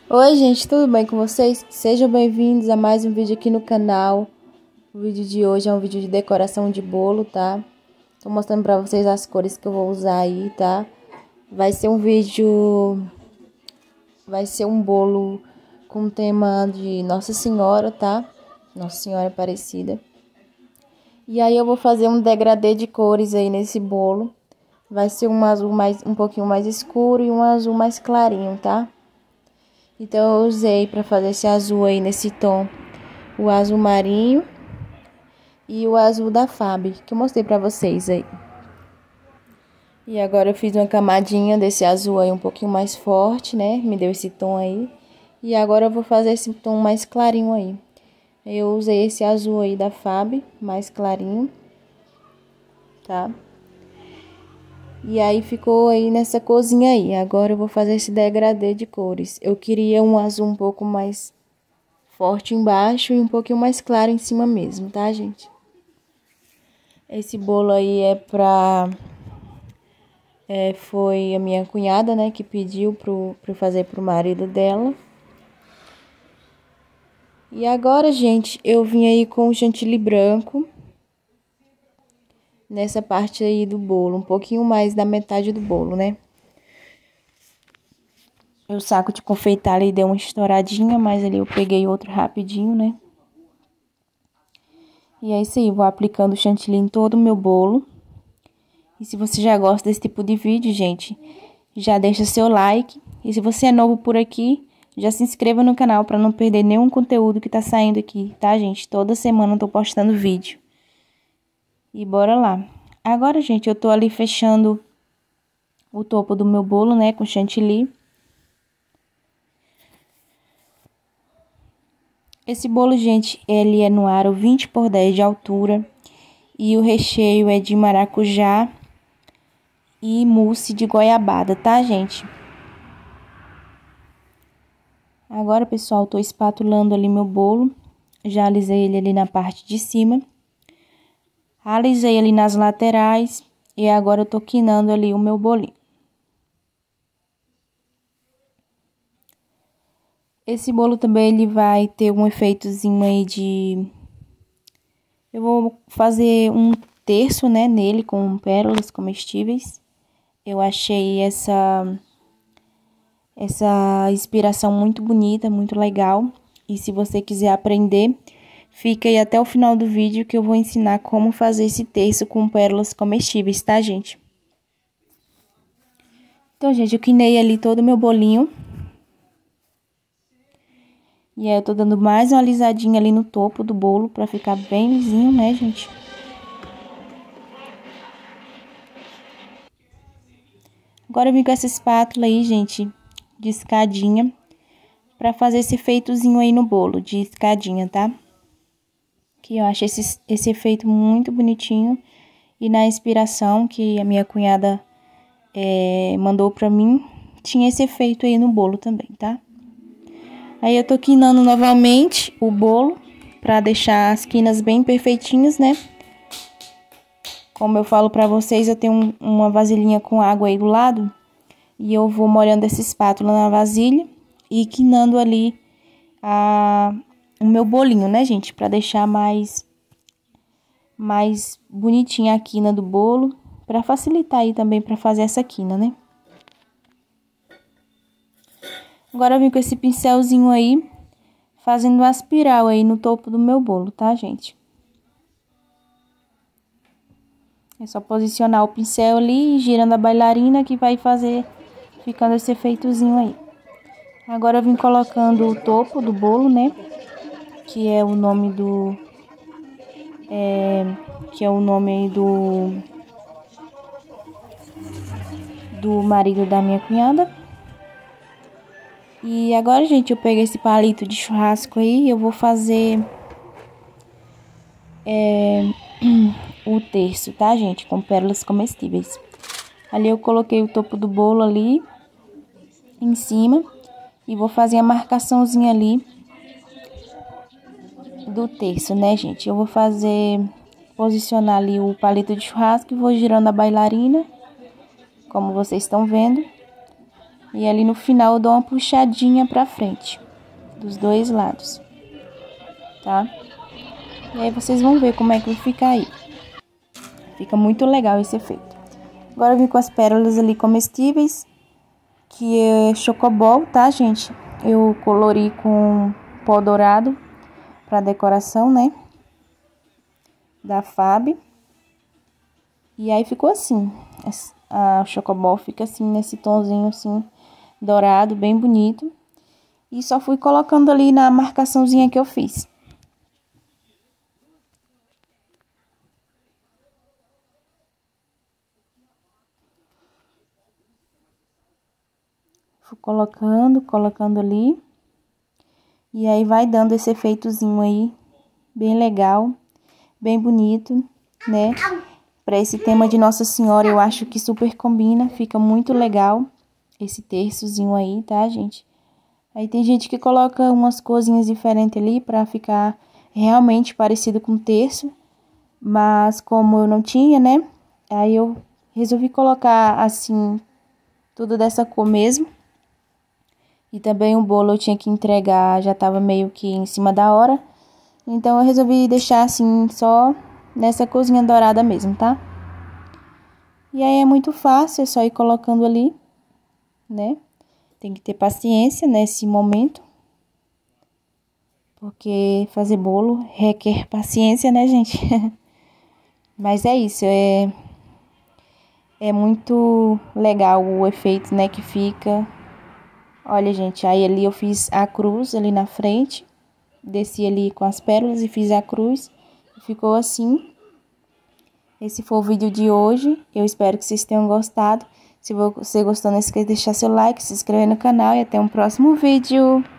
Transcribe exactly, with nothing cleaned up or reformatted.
Oi gente, tudo bem com vocês? Sejam bem-vindos a mais um vídeo aqui no canal. O vídeo de hoje é um vídeo de decoração de bolo, tá? Tô mostrando pra vocês as cores que eu vou usar aí, tá? Vai ser um vídeo... Vai ser um bolo com tema de Nossa Senhora, tá? Nossa Senhora Aparecida. E aí eu vou fazer um degradê de cores aí nesse bolo. Vai ser um azul mais, um pouquinho mais escuro e um azul mais clarinho, tá? Então eu usei para fazer esse azul aí nesse tom, o azul marinho e o azul da Fab, que eu mostrei para vocês aí. E agora eu fiz uma camadinha desse azul aí um pouquinho mais forte, né? Me deu esse tom aí. E agora eu vou fazer esse tom mais clarinho aí. Eu usei esse azul aí da Fab, mais clarinho, tá? E aí ficou aí nessa corzinha aí. Agora eu vou fazer esse degradê de cores. Eu queria um azul um pouco mais forte embaixo e um pouquinho mais claro em cima mesmo, tá, gente? Esse bolo aí é pra... É, foi a minha cunhada, né, que pediu pro, pra eu fazer pro marido dela. E agora, gente, eu vim aí com o chantilly branco. Nessa parte aí do bolo, um pouquinho mais da metade do bolo, né? O saco de confeitar ali deu uma estouradinha, mas ali eu peguei outro rapidinho, né? E é isso aí, vou aplicando o chantilly em todo o meu bolo. E se você já gosta desse tipo de vídeo, gente, já deixa seu like. E se você é novo por aqui, já se inscreva no canal para não perder nenhum conteúdo que tá saindo aqui, tá, gente? Toda semana eu tô postando vídeo. E bora lá. Agora, gente, eu tô ali fechando o topo do meu bolo, né, com chantilly. Esse bolo, gente, ele é no aro vinte por dez de altura. E o recheio é de maracujá e mousse de goiabada, tá, gente? Agora, pessoal, tô espatulando ali meu bolo. Já alisei ele ali na parte de cima. Alisei ali nas laterais. E agora eu tô quinando ali o meu bolinho. Esse bolo também, ele vai ter um efeitozinho aí de... Eu vou fazer um terço, né, nele com pérolas comestíveis. Eu achei essa... Essa inspiração muito bonita, muito legal. E se você quiser aprender, fica aí até o final do vídeo que eu vou ensinar como fazer esse terço com pérolas comestíveis, tá, gente? Então, gente, eu quinei ali todo o meu bolinho. E aí eu tô dando mais uma alisadinha ali no topo do bolo pra ficar bem lisinho, né, gente? Agora eu vim com essa espátula aí, gente, de escadinha, pra fazer esse efeitozinho aí no bolo, de escadinha, tá? Que eu acho esse, esse efeito muito bonitinho. E na inspiração que a minha cunhada é, mandou pra mim, tinha esse efeito aí no bolo também, tá? Aí eu tô quinando novamente o bolo, pra deixar as quinas bem perfeitinhas, né? Como eu falo pra vocês, eu tenho um, uma vasilhinha com água aí do lado. E eu vou molhando essa espátula na vasilha e quinando ali a, o meu bolinho, né, gente? Pra deixar mais, mais bonitinha a quina do bolo. Pra facilitar aí também pra fazer essa quina, né? Agora eu vim com esse pincelzinho aí, fazendo uma espiral aí no topo do meu bolo, tá, gente? É só posicionar o pincel ali e girando a bailarina que vai fazer, ficando esse efeitozinho aí. Agora eu vim colocando o topo do bolo, né? Que é o nome do... É, que é o nome aí do... Do marido da minha cunhada. E agora, gente, eu peguei esse palito de churrasco aí e eu vou fazer é, o terço, tá, gente? Com pérolas comestíveis. Ali eu coloquei o topo do bolo ali em cima e vou fazer a marcaçãozinha ali do terço, né, gente? Eu vou fazer, posicionar ali o palito de churrasco e vou girando a bailarina, como vocês estão vendo. E ali no final eu dou uma puxadinha pra frente, dos dois lados, tá? E aí vocês vão ver como é que vai ficar aí. Fica muito legal esse efeito. Agora eu vim com as pérolas ali comestíveis, que é chocobol, tá, gente? Eu colori com pó dourado pra decoração, né? Da Fab. E aí ficou assim. A chocobol fica assim, nesse tonzinho assim, dourado, bem bonito. E só fui colocando ali na marcaçãozinha que eu fiz. Fui colocando, colocando ali. E aí vai dando esse efeitozinho aí, bem legal, bem bonito, né? Pra esse tema de Nossa Senhora, eu acho que super combina, fica muito legal esse terçozinho aí, tá, gente? Aí tem gente que coloca umas coisinhas diferentes ali pra ficar realmente parecido com terço. Mas como eu não tinha, né? Aí eu resolvi colocar assim, tudo dessa cor mesmo. E também o bolo eu tinha que entregar, já tava meio que em cima da hora. Então eu resolvi deixar assim, só nessa corzinha dourada mesmo, tá? E aí é muito fácil, é só ir colocando ali, né? Tem que ter paciência nesse momento. Porque fazer bolo requer paciência, né, gente? Mas é isso, é... É muito legal o efeito, né, que fica... Olha, gente, aí ali eu fiz a cruz ali na frente, desci ali com as pérolas e fiz a cruz, ficou assim. Esse foi o vídeo de hoje, eu espero que vocês tenham gostado. Se você gostou, não esqueça de deixar seu like, se inscrever no canal e até um próximo vídeo.